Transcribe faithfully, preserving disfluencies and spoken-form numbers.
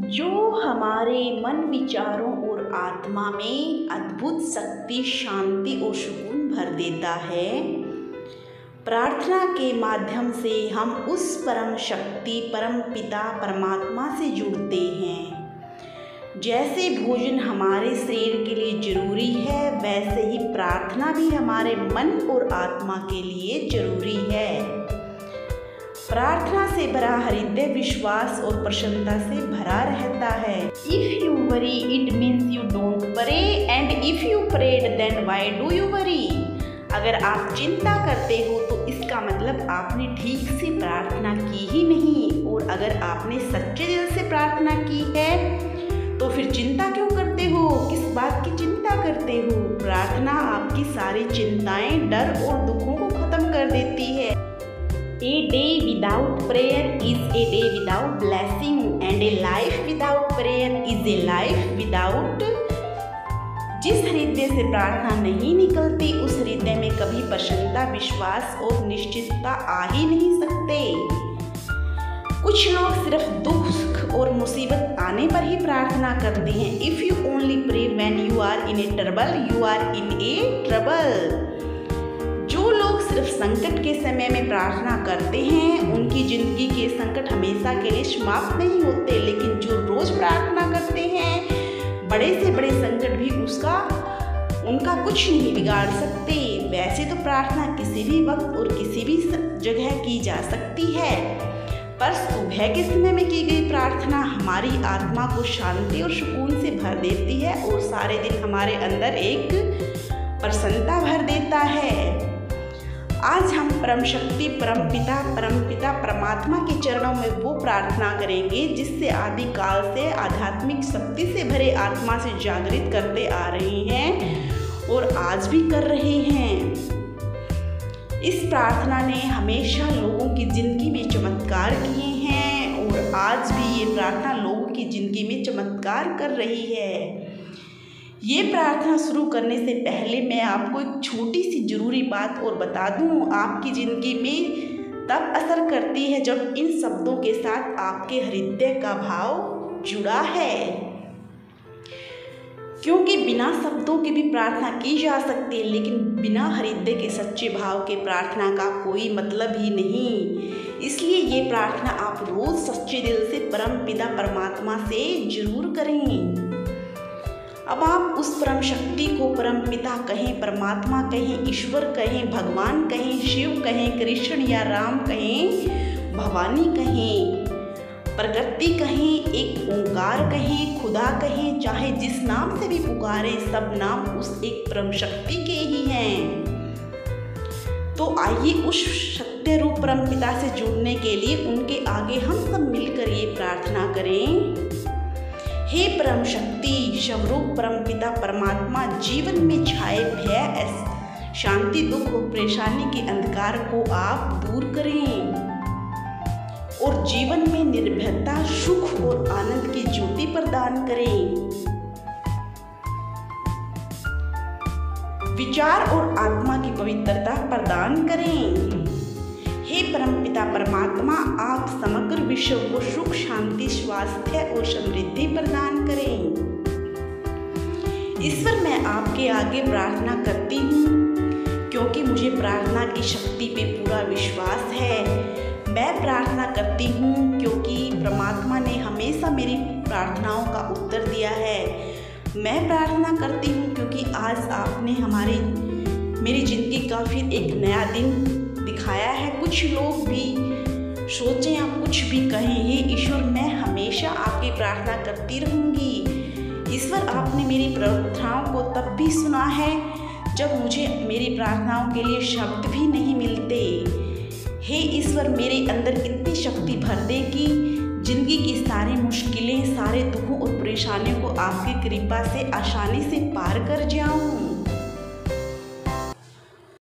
जो हमारे मन, विचारों और आत्मा में अद्भुत शक्ति, शांति और सुकून भर देता है। प्रार्थना के माध्यम से हम उस परम शक्ति, परम पिता परमात्मा से जुड़ते हैं। जैसे भोजन हमारे शरीर के लिए जरूरी है, वैसे ही प्रार्थना भी हमारे मन और आत्मा के लिए जरूरी है। प्रार्थना से भरा हृदय विश्वास और प्रसन्नता से भरा रहता है। If you worry it means you don't pray and if you prayed then why do you worry. अगर आप चिंता करते हो तो इसका मतलब आपने ठीक से प्रार्थना की ही नहीं, और अगर आपने सच्चे दिल से प्रार्थना की है तो फिर चिंता क्यों करते हो? किस बात की चिंता करते हो? प्रार्थना आपकी सारी चिंताएं, डर और दुखों को खत्म कर देती है। A day without prayer is a day without blessing, and a life without prayer is a life without। जिस हृदय से प्रार्थना नहीं निकलती उस हृदय में कभी प्रसन्नता, विश्वास और निश्चितता आ ही नहीं सकते। कुछ लोग सिर्फ दुख और मुसीबत आने पर ही प्रार्थना करते हैं। If you only pray when you are in a trouble you are in a trouble. जो लोग सिर्फ संकट के समय में प्रार्थना करते हैं उनकी जिंदगी के संकट हमेशा के लिए समाप्त नहीं होते, लेकिन जो रोज प्रार्थना करते हैं बड़े से बड़े संकट भी उसका उनका कुछ नहीं बिगाड़ सकते। वैसे तो प्रार्थना किसी भी वक्त और किसी भी जगह की जा सकती है, पर सुबह के समय में की गई प्रार्थना हमारी आत्मा को शांति और सुकून से भर देती है और सारे दिन हमारे अंदर एक प्रसन्नता भर देता है। आज हम परम शक्ति, परम पिता, परम पिता परमात्मा के चरणों में वो प्रार्थना करेंगे जिससे आदि काल से आध्यात्मिक शक्ति से भरे आत्मा से जागृत करते आ रहे हैं और आज भी कर रहे हैं। इस प्रार्थना ने हमेशा लोगों की जिंदगी में चमत्कार किए हैं और आज भी ये प्रार्थना लोगों की जिंदगी में चमत्कार कर रही है। ये प्रार्थना शुरू करने से पहले मैं आपको एक छोटी सी ज़रूरी बात और बता दूं। आपकी ज़िंदगी में तब असर करती है जब इन शब्दों के साथ आपके हृदय का भाव जुड़ा है, क्योंकि बिना शब्दों के भी प्रार्थना की जा सकती है, लेकिन बिना हृदय के सच्चे भाव के प्रार्थना का कोई मतलब ही नहीं। इसलिए ये प्रार्थना आप रोज़ सच्चे दिल से परम पिता परमात्मा से जरूर करें। अब आप उस परम शक्ति को परम पिता कहें, परमात्मा कहें, ईश्वर कहें, भगवान कहें, शिव कहें, कृष्ण या राम कहें, भवानी कहें, प्रकृति कहें, एक ओंकार कहें, खुदा कहें, चाहे जिस नाम से भी पुकारें सब नाम उस एक परम शक्ति के ही हैं। तो आइए उस सत्य रूप परम पिता से जुड़ने के लिए उनके आगे हम सब मिलकर ये प्रार्थना करें। हे परम शक्ति, स्वरूप परम पिता परमात्मा, जीवन में छाए भय, शांति, दुख और परेशानी के अंधकार को आप दूर करें और जीवन में निर्भयता, सुख और आनंद की ज्योति प्रदान करें। विचार और आत्मा की पवित्रता प्रदान करें। हे परम पिता परमात्मा, आप समग्र विश्व को सुख, शांति, स्वास्थ्य और समृद्धि प्रदान करें। ईश्वर, मैं आपके आगे प्रार्थना करती हूँ क्योंकि मुझे प्रार्थना की शक्ति पे पूरा विश्वास है। मैं प्रार्थना करती हूँ क्योंकि परमात्मा ने हमेशा मेरी प्रार्थनाओं का उत्तर दिया है। मैं प्रार्थना करती हूँ क्योंकि आज आपने हमारी मेरी ज़िंदगी का फिर एक नया दिन दिखाया है। कुछ लोग भी सोचें या कुछ भी कहें, हे ईश्वर, मैं हमेशा आपकी प्रार्थना करती रहूँगी। ईश्वर, आपने मेरी प्रार्थनाओं को तब भी सुना है जब मुझे मेरी प्रार्थनाओं के लिए शब्द भी नहीं मिलते। हे ईश्वर, मेरे अंदर इतनी शक्ति भर दे कि जिंदगी की सारी मुश्किलें, सारे दुखों और परेशानियों को आपकी कृपा से आसानी से पार कर जाऊँ।